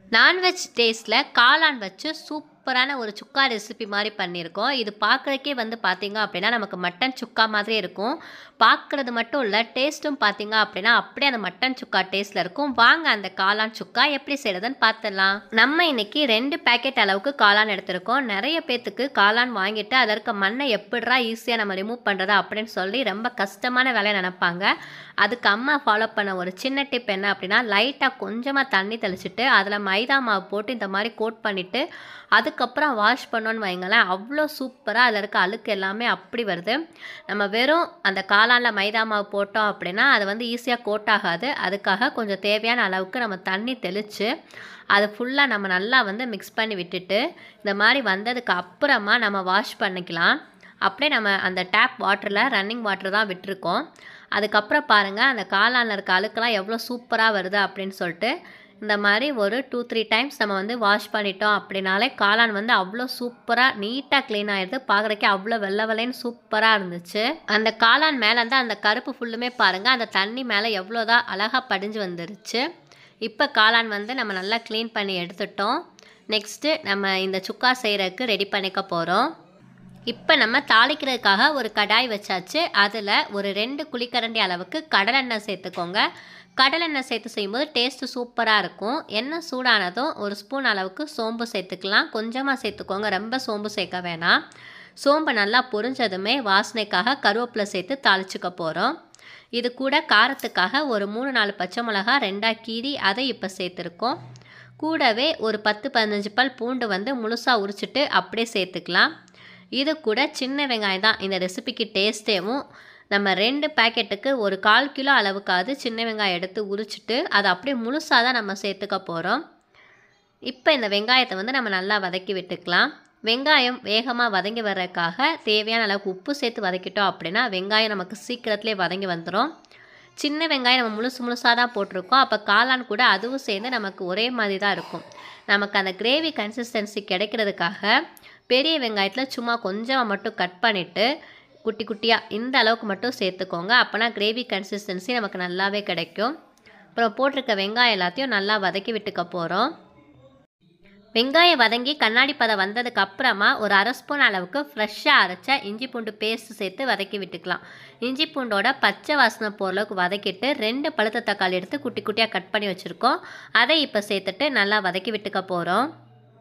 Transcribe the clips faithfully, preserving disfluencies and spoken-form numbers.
Non veg டேஸ்ட்டில் காளான் வச்சு சூப்பரான ஒரு சுக்கா ரெசிபி மாதிரி பண்ணியிருக்கோம். இது பார்க்குறதுக்கே வந்து பார்த்தீங்க அப்படின்னா நமக்கு மட்டன் சுக்கா மாதிரி இருக்கும். பார்க்குறது மட்டும் இல்லை, டேஸ்ட்டும் பார்த்தீங்க அப்படின்னா அப்படியே அந்த மட்டன் சுக்கா டேஸ்ட்டில் இருக்கும். வாங்க அந்த காளான் சுக்கா எப்படி செய்கிறதுன்னு பார்த்துடலாம். நம்ம இன்னைக்கு ரெண்டு பேக்கெட் அளவுக்கு காளான் எடுத்திருக்கோம். நிறைய பேர்த்துக்கு காளான் வாங்கிட்டு அதில் இருக்க மண்ணை எப்படிரா ஈஸியாக நம்ம ரிமூவ் பண்ணுறது அப்படின்னு சொல்லி ரொம்ப கஷ்டமான வேலையை நினைப்பாங்க. அதுக்கு அம்மா ஃபாலோ பண்ண ஒரு சின்ன டிப் என்ன அப்படின்னா, லைட்டாக கொஞ்சமாக தண்ணி தெளிச்சுட்டு அதில் மைதா மாவு போட்டு இந்த மாதிரி கோட் பண்ணிவிட்டு அதுக்கப்புறம் வாஷ் பண்ணோன்னு வைங்களேன், அவ்வளோ சூப்பராக அதில் இருக்க அழுக்கு எல்லாமே அப்படி வருது. நம்ம வெறும் அந்த காளானில் மைதா மாவு போட்டோம் அப்படின்னா அது வந்து ஈஸியாக கோட் ஆகாது. அதுக்காக கொஞ்சம் தேவையான அளவுக்கு நம்ம தண்ணி தெளித்து அதை ஃபுல்லாக நம்ம நல்லா வந்து மிக்ஸ் பண்ணி விட்டுட்டு இந்த மாதிரி வந்ததுக்கு அப்புறமா நம்ம வாஷ் பண்ணிக்கலாம். அப்படியே நம்ம அந்த டேப் வாட்டரில் ரன்னிங் வாட்டர் தான் விட்டுருக்கோம். அதுக்கப்புறம் பாருங்கள் அந்த காளானில் இருக்க அழுக்கெல்லாம் எவ்வளோ சூப்பராக வருது அப்படின்னு சொல்லிட்டு இந்த மாதிரி ஒரு டூ த்ரீ டைம்ஸ் நம்ம வந்து வாஷ் பண்ணிட்டோம் அப்படின்னாலே காளான் வந்து அவ்வளோ சூப்பராக நீட்டாக க்ளீன் ஆகிடுது. பார்க்குறக்கே அவ்வளோ வெள்ளை வெள்ளைன்னு சூப்பராக இருந்துச்சு. அந்த காளான் மேலே வந்து அந்த கருப்பு ஃபுல்லுமே பாருங்கள் அந்த தண்ணி மேலே எவ்வளோதான் அழகாக படிஞ்சு வந்துருச்சு. இப்போ காளான் வந்து நம்ம நல்லா க்ளீன் பண்ணி எடுத்துட்டோம். நெக்ஸ்ட்டு நம்ம இந்த சுக்கா செய்கிறதுக்கு ரெடி பண்ணிக்க போகிறோம். இப்போ நம்ம தாளிக்கிறதுக்காக ஒரு கடாய் வச்சாச்சு. அதில் ஒரு ரெண்டு குழிக்கரண்டி அளவுக்கு கடலெண்ணெய் சேர்த்துக்கோங்க. கடலெண்ணெய் சேர்த்து செய்யும்போது டேஸ்ட்டு சூப்பராக இருக்கும். எண்ணெய் சூடானதும் ஒரு ஸ்பூன் அளவுக்கு சோம்பு சேர்த்துக்கலாம். கொஞ்சமாக சேர்த்துக்கோங்க, ரொம்ப சோம்பு சேர்க்க வேணாம். சோம்பு நல்லா பொரிஞ்சதுமே வாசனைக்காக கருவேப்பிலை சேர்த்து தாளிச்சுக்க போகிறோம். இது கூட காரத்துக்காக ஒரு மூணு நாலு பச்சை மிளகா ரெண்டாக கீரி அதை இப்போ சேர்த்துருக்கோம். கூடவே ஒரு பத்து பதினஞ்சு பல் பூண்டு வந்து முழுசாக உரிச்சிட்டு அப்படியே சேர்த்துக்கலாம். இது கூட சின்ன வெங்காயம் தான் இந்த ரெசிபிக்கு டேஸ்ட்டேவும். நம்ம ரெண்டு பேக்கெட்டுக்கு ஒரு கால் கிலோ அளவுக்காவது சின்ன வெங்காயம் எடுத்து உரிச்சிட்டு அதை அப்படியே முழுசாக தான் நம்ம சேர்த்துக்க போகிறோம். இப்போ இந்த வெங்காயத்தை வந்து நம்ம நல்லா வதக்கி விட்டுக்கலாம். வெங்காயம் வேகமாக வதங்கி வர்றதுக்காக தேவையான அளவுக்கு உப்பு சேர்த்து வதக்கிட்டோம் அப்படின்னா வெங்காயம் நமக்கு சீக்கிரத்துலேயே வதங்கி வந்துடும். சின்ன வெங்காயம் நம்ம முழுசு முழுசாக தான் போட்டிருக்கோம். அப்போ காளான் கூட அதுவும் சேர்ந்து நமக்கு ஒரே மாதிரி தான் இருக்கும். நமக்கு அந்த கிரேவி கன்சிஸ்டன்சி கிடைக்கிறதுக்காக பெரிய வெங்காயத்தில் சும்மா கொஞ்சமாக மட்டும் கட் பண்ணிவிட்டு குட்டி குட்டியாக இந்த அளவுக்கு மட்டும் சேர்த்துக்கோங்க. அப்போனா கிரேவி கன்சிஸ்டன்சி நமக்கு நல்லாவே கிடைக்கும். அப்புறம் போட்டிருக்க வெங்காயம் எல்லாத்தையும் நல்லா வதக்கி விட்டுக்க போகிறோம். வெங்காயம் வதங்கி கண்ணாடி பதம் வந்ததுக்கு அப்புறமா ஒரு அரை ஸ்பூன் அளவுக்கு ஃப்ரெஷ்ஷாக அரைச்ச இஞ்சி பூண்டு பேஸ்ட் சேர்த்து வதக்கி விட்டுக்கலாம். இஞ்சி பூண்டோட பச்சை வாசனை போகிற அளவுக்கு வதக்கிட்டு ரெண்டு பழுத்த தக்காளி எடுத்து குட்டி குட்டியாக கட் பண்ணி வச்சுருக்கோம். அதை இப்போ சேர்த்துட்டு நல்லா வதக்கி விட்டுக்க போகிறோம்.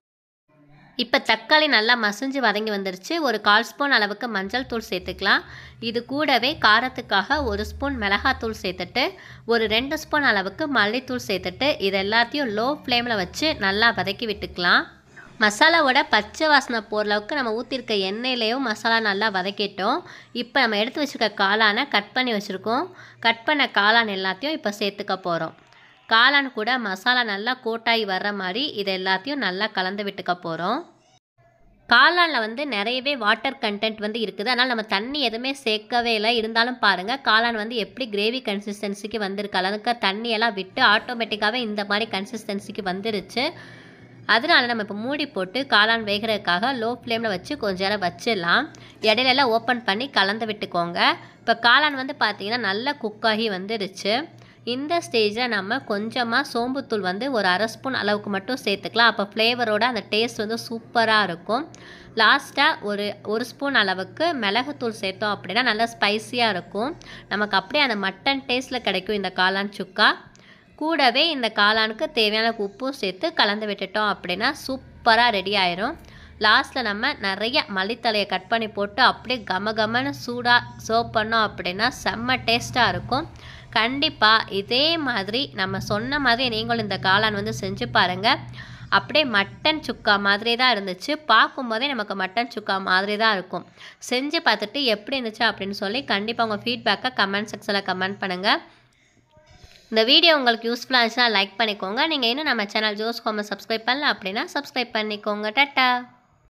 இப்போ தக்காளி நல்லா மசிஞ்சு வதங்கி வந்துருச்சு. ஒரு கால் ஸ்பூன் அளவுக்கு மஞ்சள் தூள் சேர்த்துக்கலாம். இது கூடவே காரத்துக்காக ஒரு ஸ்பூன் மிளகாத்தூள் சேர்த்துட்டு ஒரு ரெண்டு ஸ்பூன் அளவுக்கு மல்லித்தூள் சேர்த்துட்டு இது எல்லாத்தையும் லோ ஃப்ளேமில் வச்சு நல்லா வதக்கி விட்டுக்கலாம். மசாலாவோட பச்சை வாசனை போகிற அளவுக்கு நம்ம ஊற்றிருக்க எண்ணெயிலையும் மசாலா நல்லா வதக்கிட்டோம். இப்போ நம்ம எடுத்து வச்சுருக்க காளானை கட் பண்ணி வச்சுருக்கோம். கட் பண்ண காளான் எல்லாத்தையும் இப்போ சேர்த்துக்க போகிறோம். காளான் கூட மசாலா நல்லா கோட்டாகி வர்ற மாதிரி இது எல்லாத்தையும் நல்லா கலந்து விட்டுக்க போகிறோம். காளானில் வந்து நிறையவே வாட்டர் கண்டென்ட் வந்து இருக்குது. அதனால் நம்ம தண்ணி எதுவுமே சேர்க்கவே இல்லை. இருந்தாலும் பாருங்கள் காளான் வந்து எப்படி கிரேவி கன்சிஸ்டன்சிக்கு வந்திருக்கு. அளவுக்கு தண்ணியெல்லாம் விட்டு ஆட்டோமேட்டிக்காகவே இந்த மாதிரி கன்சிஸ்டன்சிக்கு வந்துருச்சு. அதனால நம்ம இப்போ மூடி போட்டு காளான் வேகிறதுக்காக லோ ஃப்ளேமில் வச்சு கொஞ்ச நேரம் வச்சிடலாம். இடையிலெல்லாம் ஓப்பன் பண்ணி கலந்து விட்டுக்கோங்க. இப்போ காளான் வந்து பார்த்திங்கன்னா நல்லா குக்காகி வந்துருச்சு. இந்த ஸ்டேஜில் நம்ம கொஞ்சமாக சோம்புத்தூள் வந்து ஒரு அரை ஸ்பூன் அளவுக்கு மட்டும் சேர்த்துக்கலாம். அப்போ ஃப்ளேவரோட அந்த டேஸ்ட் வந்து சூப்பராக இருக்கும். லாஸ்ட்டாக ஒரு ஒரு ஸ்பூன் அளவுக்கு மிளகுத்தூள் சேர்த்தோம் அப்படின்னா நல்லா ஸ்பைஸியாக இருக்கும். நமக்கு அப்படியே அந்த மட்டன் டேஸ்ட்டில் கிடைக்கும் இந்த காளான் சுக்கா. கூடவே இந்த காளானுக்கு தேவையான உப்பும் சேர்த்து கலந்து விட்டுட்டோம் அப்படின்னா சூப்பராக ரெடி ஆயிரும். லாஸ்ட்டில் நம்ம நிறைய மல்லித்தலையை கட் பண்ணி போட்டு அப்படியே கம கமன்னு சூடாக சர்வ் பண்ணோம் அப்படின்னா செம்ம டேஸ்ட்டாக இருக்கும். கண்டிப்பாக இதே மாதிரி நம்ம சொன்ன மாதிரி நீங்களும் இந்த காளான் வந்து செஞ்சு பாருங்கள். அப்படியே மட்டன் சுக்கா மாதிரி தான் இருந்துச்சு. பார்க்கும்போதே நமக்கு மட்டன் சுக்கா மாதிரி தான் இருக்கும். செஞ்சு பார்த்துட்டு எப்படி இருந்துச்சு அப்படின்னு சொல்லி கண்டிப்பாக உங்கள் ஃபீட்பேக்கை கமெண்ட் செக்ஷனில் கமெண்ட் பண்ணுங்கள். இந்த வீடியோ உங்களுக்கு யூஸ்ஃபுல்லாக இருந்துச்சுன்னா லைக் பண்ணிக்கோங்க. நீங்கள் இன்னும் நம்ம சேனல் ஜோஸ் ஹோமை சப்ஸ்கிரைப் பண்ணல அப்படின்னா சப்ஸ்கிரைப் பண்ணிக்கோங்க. டாட்டா.